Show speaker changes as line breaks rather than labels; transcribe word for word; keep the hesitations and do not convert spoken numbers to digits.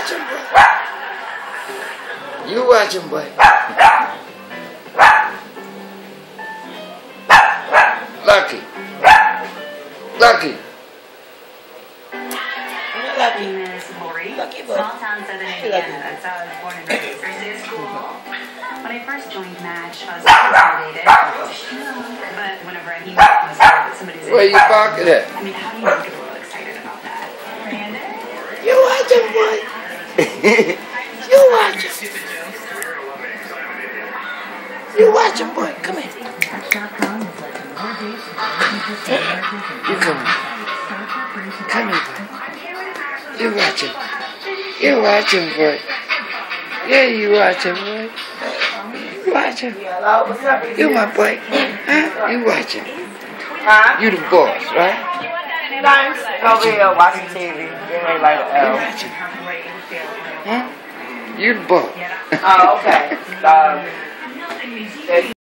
watching, boy? You watching, boy? Lucky. Lucky.
Lucky. Miss Lori.
Lucky boy.
Small town Southern Indiana. That's how I was born and raised. First day of school. When I first joined Match, I was intimidated. But whenever I meet myself, somebody's
Where you barking at?
I mean, how do you get a little excited about that? Brandon?
You watching, boy? You watching? You watching, boy? Come here. You come here. Come here, boy. You watching? You watching, boy? Yeah, you watching, boy? You watching? You my boy? Huh? You watching?
Huh?
You the boss, right?
Nice. Over here watching T V. Getting ready like an
You
L.
watching? Huh? You the boss.
Oh, okay. Um,